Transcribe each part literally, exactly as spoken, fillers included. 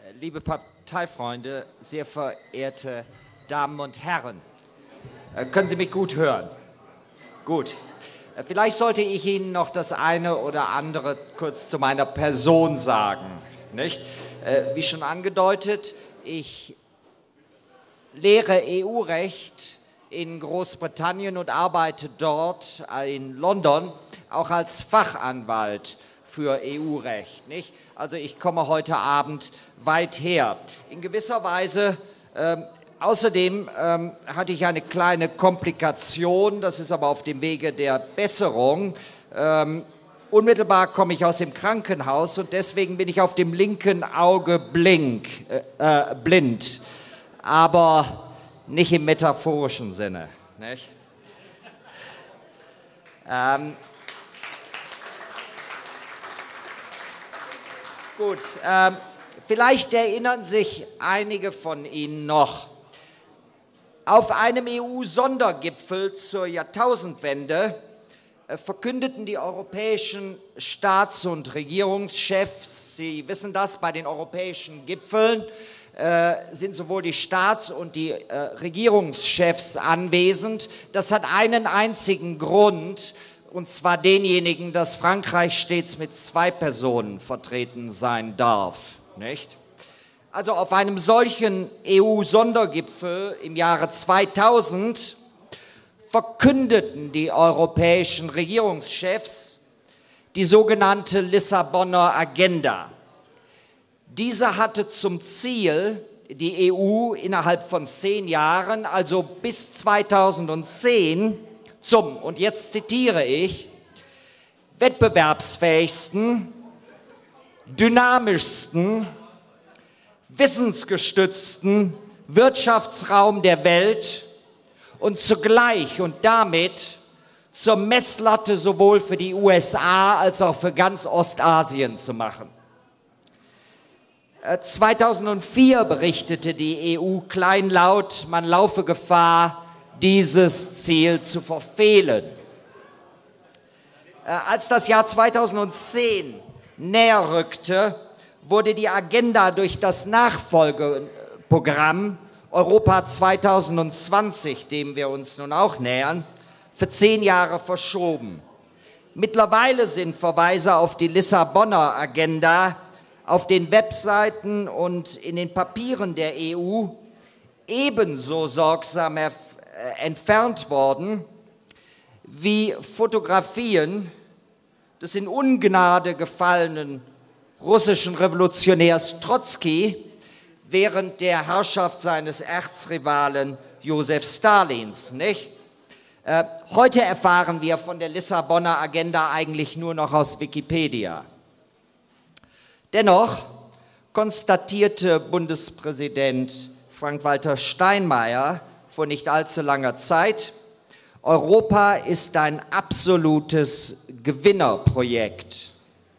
liebe Parteifreunde, sehr verehrte Damen und Herren. Äh, können Sie mich gut hören? Gut. Äh, vielleicht sollte ich Ihnen noch das eine oder andere kurz zu meiner Person sagen. Nicht? Äh, wie schon angedeutet, ich lehre E U-Recht in Großbritannien und arbeite dort in London auch als Fachanwalt für E U-Recht. Nicht? Also ich komme heute Abend weit her. In gewisser Weise, ähm, außerdem ähm, hatte ich eine kleine Komplikation, das ist aber auf dem Wege der Besserung. Ähm, unmittelbar komme ich aus dem Krankenhaus und deswegen bin ich auf dem linken Auge blink, äh, äh, blind, aber nicht im metaphorischen Sinne. Nicht? Ähm, Gut, ähm, vielleicht erinnern sich einige von Ihnen noch. Auf einem E U-Sondergipfel zur Jahrtausendwende äh, verkündeten die europäischen Staats- und Regierungschefs, Sie wissen das, bei den europäischen Gipfeln äh, sind sowohl die Staats- und die äh, Regierungschefs anwesend. Das hat einen einzigen Grund, und zwar denjenigen, dass Frankreich stets mit zwei Personen vertreten sein darf. Nicht? Also auf einem solchen E U-Sondergipfel im Jahre zweitausend verkündeten die europäischen Regierungschefs die sogenannte Lissabonner Agenda. Diese hatte zum Ziel, die E U innerhalb von zehn Jahren, also bis zweitausendzehn, zum, und jetzt zitiere ich, wettbewerbsfähigsten, dynamischsten, wissensgestützten Wirtschaftsraum der Welt und zugleich und damit zur Messlatte sowohl für die U S A als auch für ganz Ostasien zu machen. zweitausendvier berichtete die E U kleinlaut, man laufe Gefahr, dieses Ziel zu verfehlen. Äh, als das Jahr zweitausendzehn näher rückte, wurde die Agenda durch das Nachfolgeprogramm Europa zweitausendzwanzig, dem wir uns nun auch nähern, für zehn Jahre verschoben. Mittlerweile sind Verweise auf die Lissabonner Agenda auf den Webseiten und in den Papieren der E U ebenso sorgsam erfasst entfernt worden, wie Fotografien des in Ungnade gefallenen russischen Revolutionärs Trotzki während der Herrschaft seines Erzrivalen Josef Stalins. Nicht? Äh, heute erfahren wir von der Lissabonner Agenda eigentlich nur noch aus Wikipedia. Dennoch konstatierte Bundespräsident Frank-Walter Steinmeier vor nicht allzu langer Zeit, Europa ist ein absolutes Gewinnerprojekt,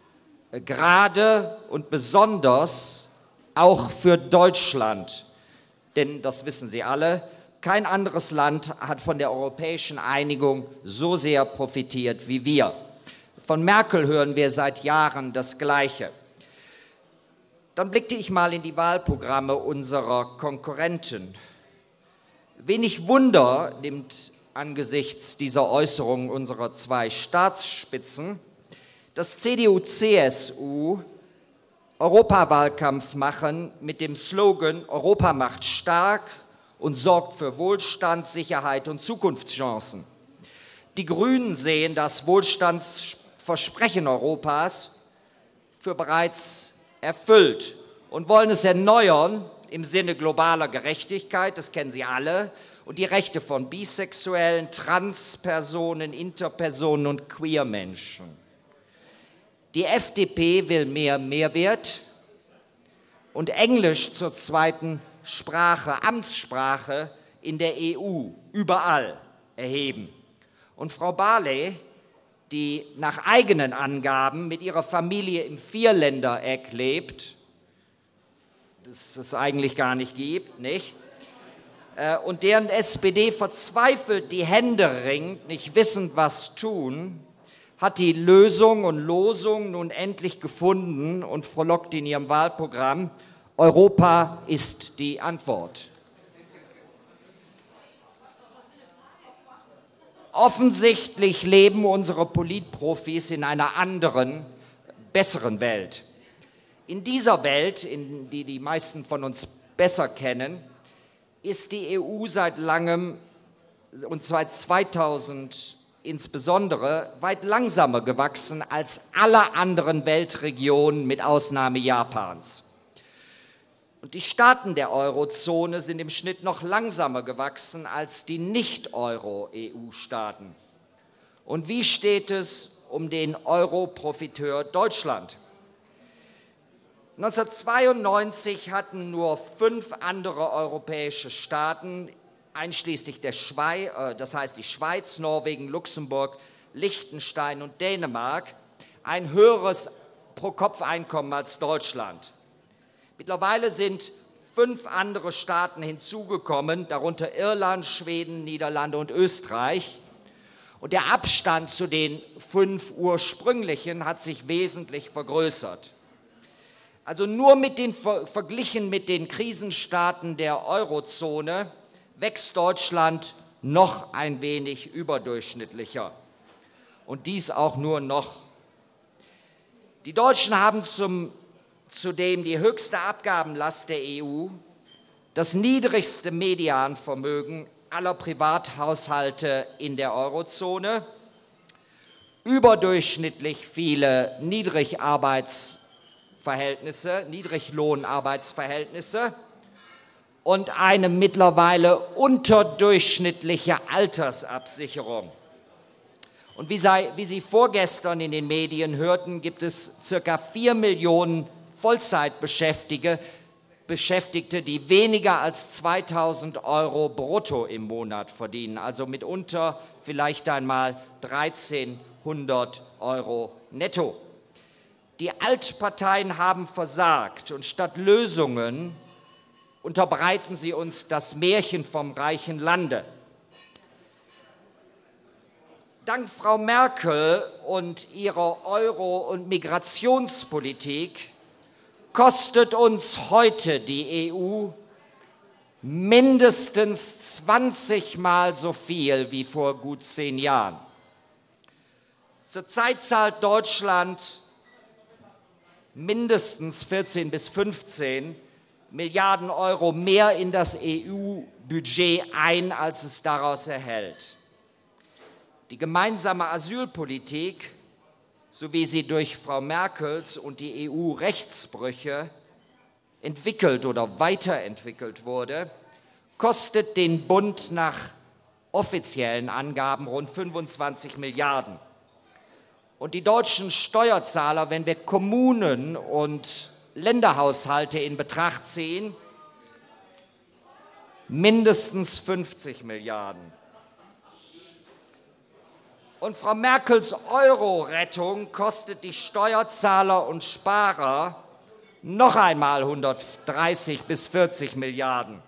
gerade und besonders auch für Deutschland. Denn, das wissen Sie alle, kein anderes Land hat von der europäischen Einigung so sehr profitiert wie wir. Von Merkel hören wir seit Jahren das Gleiche. Dann blickte ich mal in die Wahlprogramme unserer Konkurrenten. Wenig Wunder nimmt angesichts dieser Äußerungen unserer zwei Staatsspitzen, dass C D U C S U Europawahlkampf machen mit dem Slogan Europa macht stark und sorgt für Wohlstand, Sicherheit und Zukunftschancen. Die Grünen sehen das Wohlstandsversprechen Europas für bereits erfüllt und wollen es erneuern im Sinne globaler Gerechtigkeit, das kennen Sie alle, und die Rechte von Bisexuellen, Transpersonen, Interpersonen und Queermenschen. Die F D P will mehr Mehrwert und Englisch zur zweiten Sprache, Amtssprache in der E U, überall erheben. Und Frau Barley, die nach eigenen Angaben mit ihrer Familie im Vierländereck lebt, das es eigentlich gar nicht gibt, nicht? Und deren S P D verzweifelt die Hände ringt, nicht wissend, was tun, hat die Lösung und Losung nun endlich gefunden und frohlockt in ihrem Wahlprogramm Europa ist die Antwort. Offensichtlich leben unsere Politprofis in einer anderen, besseren Welt. In dieser Welt, in die die meisten von uns besser kennen, ist die E U seit langem und seit zweitausend insbesondere weit langsamer gewachsen als alle anderen Weltregionen mit Ausnahme Japans. Und die Staaten der Eurozone sind im Schnitt noch langsamer gewachsen als die Nicht-Euro-E U-Staaten. Und wie steht es um den Euro-Profiteur Deutschland? neunzehnhundertzweiundneunzig hatten nur fünf andere europäische Staaten, einschließlich der Schweiz, das heißt die Schweiz, Norwegen, Luxemburg, Liechtenstein und Dänemark, ein höheres Pro-Kopf-Einkommen als Deutschland. Mittlerweile sind fünf andere Staaten hinzugekommen, darunter Irland, Schweden, Niederlande und Österreich. Und der Abstand zu den fünf ursprünglichen hat sich wesentlich vergrößert. Also nur mit den, verglichen mit den Krisenstaaten der Eurozone wächst Deutschland noch ein wenig überdurchschnittlicher. Und dies auch nur noch. Die Deutschen haben zum, zudem die höchste Abgabenlast der E U, das niedrigste Medianvermögen aller Privathaushalte in der Eurozone, überdurchschnittlich viele Niedrigarbeitsverhältnisse, Niedriglohnarbeitsverhältnisse und eine mittlerweile unterdurchschnittliche Altersabsicherung. Und wie, sei, wie Sie vorgestern in den Medien hörten, gibt es circa vier Millionen Vollzeitbeschäftigte, Beschäftigte, die weniger als zweitausend Euro brutto im Monat verdienen, also mitunter vielleicht einmal dreizehnhundert Euro netto. Die Altparteien haben versagt und statt Lösungen unterbreiten sie uns das Märchen vom reichen Lande. Dank Frau Merkel und ihrer Euro- und Migrationspolitik kostet uns heute die E U mindestens zwanzig Mal so viel wie vor gut zehn Jahren. Zurzeit zahlt Deutschland mindestens vierzehn bis fünfzehn Milliarden Euro mehr in das E U-Budget ein, als es daraus erhält. Die gemeinsame Asylpolitik, so wie sie durch Frau Merkels und die E U-Rechtsbrüche entwickelt oder weiterentwickelt wurde, kostet den Bund nach offiziellen Angaben rund fünfundzwanzig Milliarden. Und die deutschen Steuerzahler, wenn wir Kommunen und Länderhaushalte in Betracht ziehen, mindestens fünfzig Milliarden. Und Frau Merkels Euro-Rettung kostet die Steuerzahler und Sparer noch einmal hundertdreißig bis vierzig Milliarden.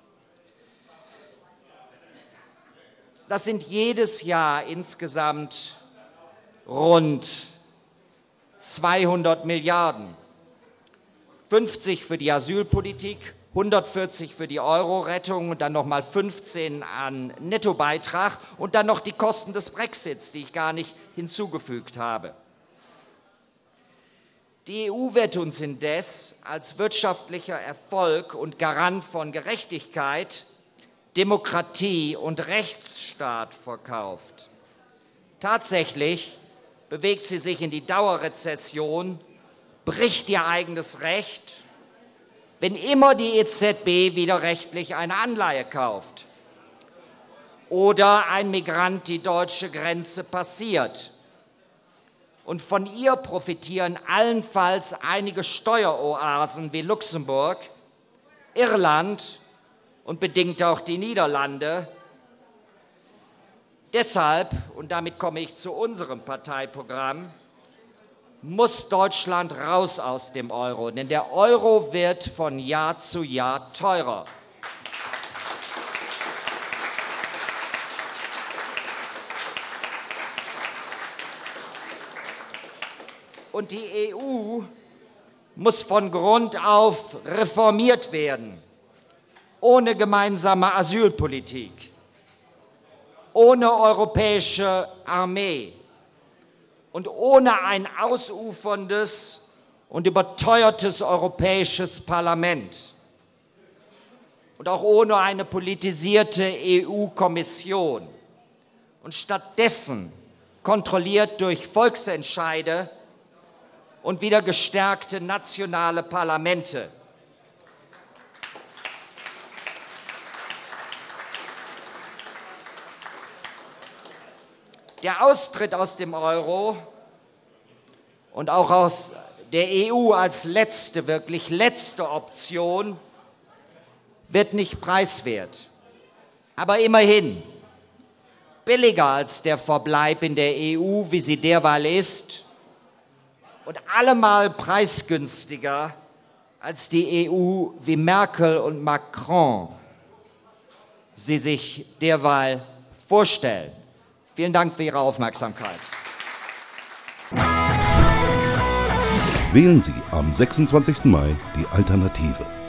Das sind jedes Jahr insgesamt rund zweihundert Milliarden. fünfzig für die Asylpolitik, hundertvierzig für die Euro-Rettung und dann nochmal fünfzehn an Nettobeitrag und dann noch die Kosten des Brexits, die ich gar nicht hinzugefügt habe. Die E U wird uns indes als wirtschaftlicher Erfolg und Garant von Gerechtigkeit, Demokratie und Rechtsstaat verkauft. Tatsächlich bewegt sie sich in die Dauerrezession, bricht ihr eigenes Recht, wenn immer die E Z B widerrechtlich eine Anleihe kauft oder ein Migrant die deutsche Grenze passiert. Und von ihr profitieren allenfalls einige Steueroasen wie Luxemburg, Irland und bedingt auch die Niederlande. Deshalb, und damit komme ich zu unserem Parteiprogramm, muss Deutschland raus aus dem Euro, denn der Euro wird von Jahr zu Jahr teurer. Und die E U muss von Grund auf reformiert werden. Ohne gemeinsame Asylpolitik, ohne europäische Armee und ohne ein ausuferndes und überteuertes europäisches Parlament und auch ohne eine politisierte E U-Kommission und stattdessen kontrolliert durch Volksentscheide und wieder gestärkte nationale Parlamente. Der Austritt aus dem Euro und auch aus der E U als letzte, wirklich letzte Option wird nicht preiswert. Aber immerhin billiger als der Verbleib in der E U, wie sie derweil ist, und allemal preisgünstiger als die E U, wie Merkel und Macron sie sich derweil vorstellen. Vielen Dank für Ihre Aufmerksamkeit. Wählen Sie am sechsundzwanzigsten Mai die Alternative.